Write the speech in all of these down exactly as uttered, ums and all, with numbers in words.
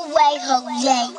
way, Jose.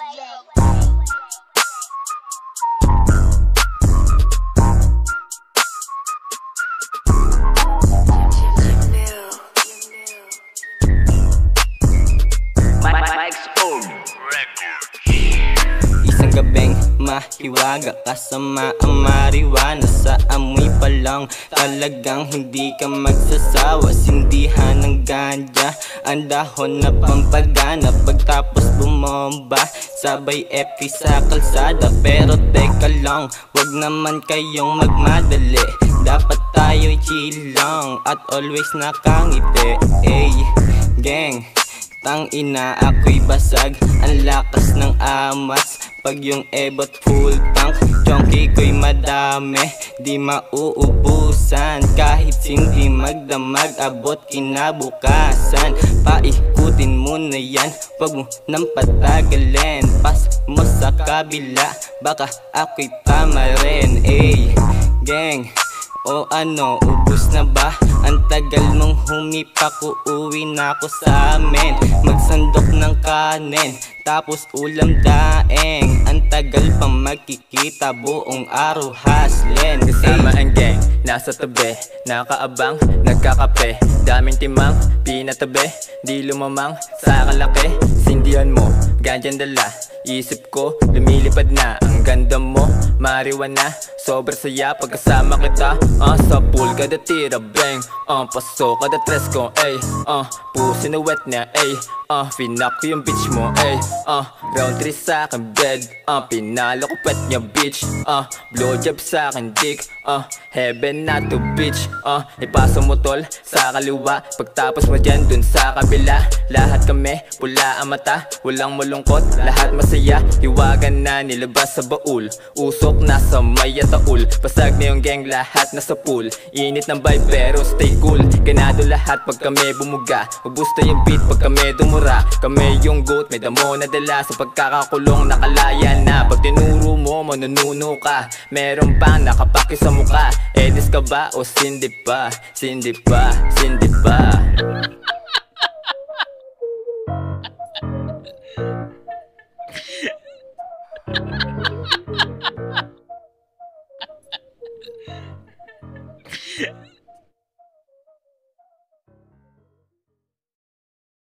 Isang gabing mahiwaga kasama ang marijuana. Sa amoy pa lang talagang hindi ka magsasawa. Sindihan ng ganja, ang dahon na pampagana. Pagtapos bumomba, sabay F K sa kalsada. Pero teka lang, wag naman kayong magmadali. Dapat tayo'y chill lang at always nakangiti. Ay, gang, tang ina ako'y basag. Ang lakas ng amas pag yung ebot full tank. Chonky ko'y madami, di mauubusan. Kahit hindi magdamag, abot kinabukasan. Paikutin mo na yan, wag mo nang patagalin. Pas mo sa kabila, baka ako'y tama rin. Ay, gang, o ano, ubus na ba? Ang tagal mong humipak, uuwi na ako sa amin. Magsandok ng kanin, tapos ulam daeng. Ang tagal pa magkikita, buong araw haslin. Kasama ang gang, nasa tabi, nakaabang, nagkakape. Daming timang, pinatabi, di lumamang sa kalaki. Sindihan mo, ganyan dala, isip ko, lumilipad na. Ang ganda mo, marijuana, sobrang saya pagkasama kita. Ah, sa pool kada tira, bang. Ah, paso kada tres ko, ay. Ah, puso na wet na, ay. Ah, finak ko yung bitch mo, ay. Ah, round three sa akin bed. Ah, pinalo ko pet niya bitch. Ah, blowjob sa akin dick. Ah, heaven na to bitch. Ah, ipasa mo tol sa kaliwa, pagtapos mo dyan dun sa kabila. Lahat kami pula ang mata, walang malungkot, lahat masaya. Hiwagan na nilabas sa baul, usok nasa may ataul. Pasag na yung gang, lahat nasa pool. Init ng vibe pero stay cool. Ganado lahat pag kami bumuga, ubusta yung beat pag kami dumura. Kami yung goat, may damo na dala sa pagkakakulong, nakalaya na. Pag tinuro mo, manununo ka, meron pang nakapaki sa mukha. Edis ka ba o sindi pa? Sindi pa, sindi pa.